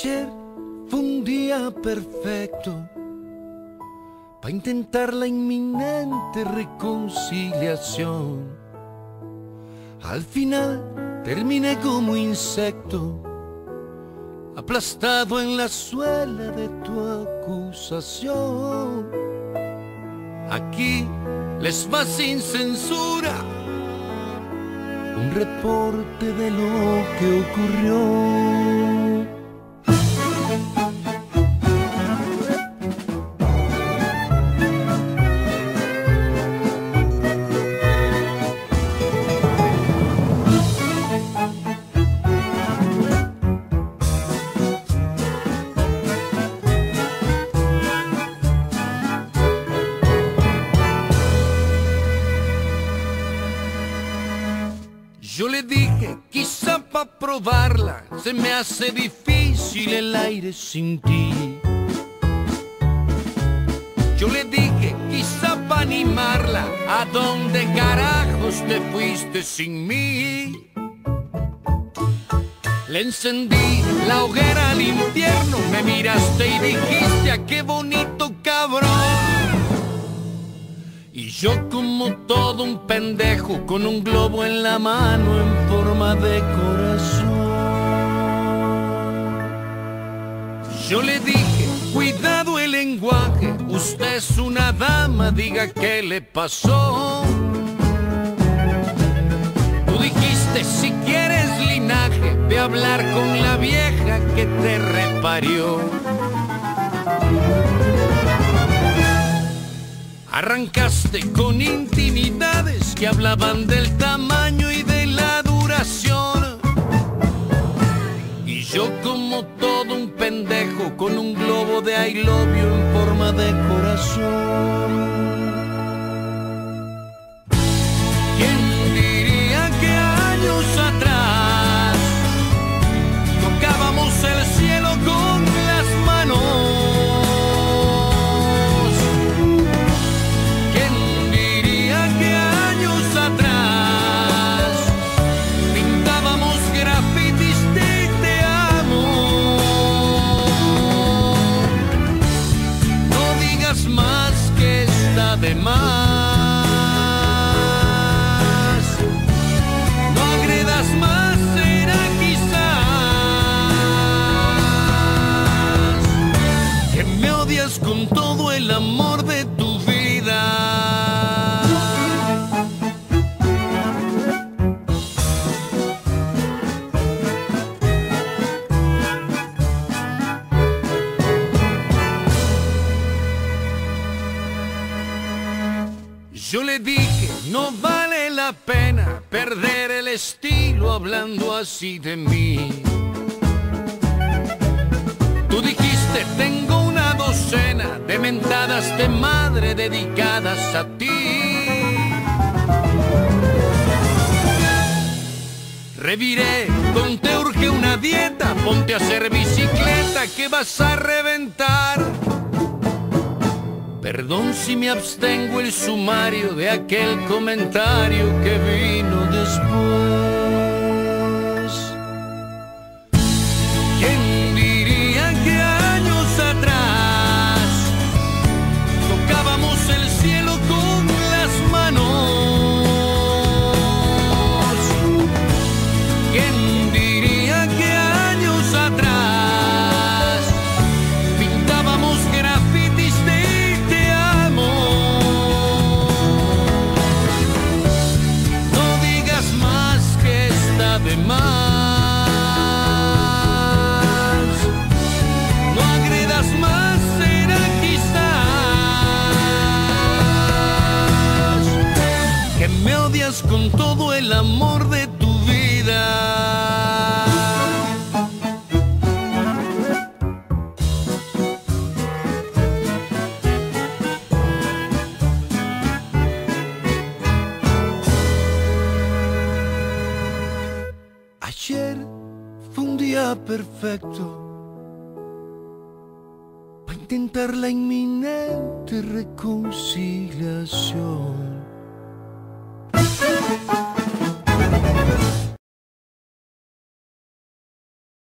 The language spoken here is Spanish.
Ayer fue un día perfecto para intentar la inminente reconciliación. Al final terminé como insecto, aplastado en la suela de tu acusación. Aquí les va sin censura un reporte de lo que ocurrió. Yo le dije, quizá pa' probarla, se me hace difícil el aire sin ti. Yo le dije, quizá pa' animarla, ¿a dónde carajos te fuiste sin mí? Le encendí la hoguera al infierno, me miraste y dijiste, ¡ah, qué bonito cabrón! Y yo como todo un pendejo con un globo en la mano en forma de corazón. Yo le dije, cuidado el lenguaje, usted es una dama, diga qué le pasó. Tú dijiste, si quieres linaje, ve a hablar con la vieja que te reparió. Arrancaste con intimidades que hablaban del tamaño y de la duración. Y yo como todo un pendejo con un globo de I love you en forma de corazón. ¿Quién diría que años atrás tocábamos el cielo con las manos? De más, no agredas más, será quizás que me odias con todo el amor de tu vida. Yo le dije, no vale la pena perder el estilo hablando así de mí. Tú dijiste, tengo una docena de mentadas de madre dedicadas a ti. Reviré, con te urge una dieta, ponte a hacer bicicleta que vas a reventar. Perdón si me abstengo el sumario de aquel comentario que vino después. ¿Quién diría que años atrás tocábamos el cielo con las manos? ¿Quién diría que años atrás pintábamos grafitis de de más? No agredas más, será quizás que me odias con todo el amor de tu vida. Ayer fue un día perfecto para intentar la inminente reconciliación.